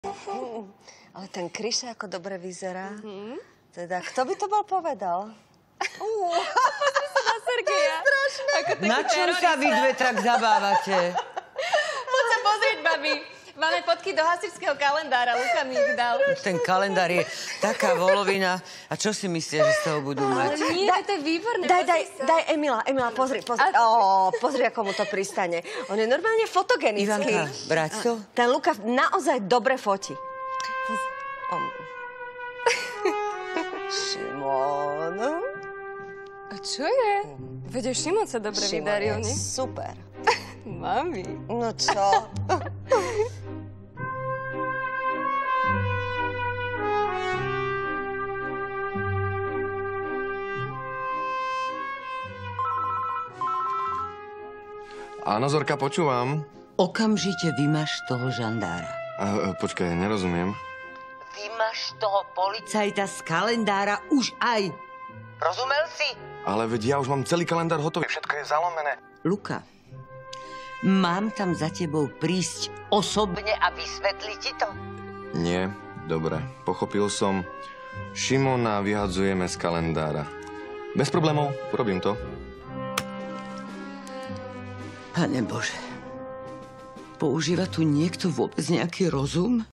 Ale ten Kryša ako dobre vyzerá. Teda, kto by to bol povedal? Pozri sa na Sergeja. To je strašné. Na čom sa vy dve tak zabávate? Poď sa pozrieť, babi. Máme fotky do hasičského kalendára. Luka mi ich dal. Ten kalendár je taká volovina. A čo si myslia, že z toho budú mať? Ale nie, to je výborné. Daj Emila, pozri. Pozri, ako mu to pristane. On je normálne fotogenický. Ivanka, brať to? Ten Luka naozaj dobre fotí. Šimon. A čo je? Veď Šimon sa dobre vydaril, Šimon je nie? super. Mami. No čo? Áno, Zorka, počúvam. Okamžite vymaž toho žandára. Počkaj, nerozumiem. Vymaž toho policajta z kalendára už aj. Rozumel si? Ale veď ja už mám celý kalendár hotový, všetko je zalomené. Luka, mám tam za tebou prísť osobne a vysvetliť ti to? Nie, dobre, pochopil som. Šimona vyhadzujeme z kalendára. Bez problémov, urobím to. Pane Bože, používa tu niekto vôbec nejaký rozum?